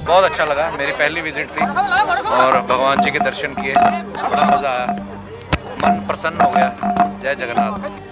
बहुत अच्छा लगा, मेरी पहली विजिट थी और भगवान जी के दर्शन किए, बड़ा मज़ा आया, मन प्रसन्न हो गया। जय जगन्नाथ।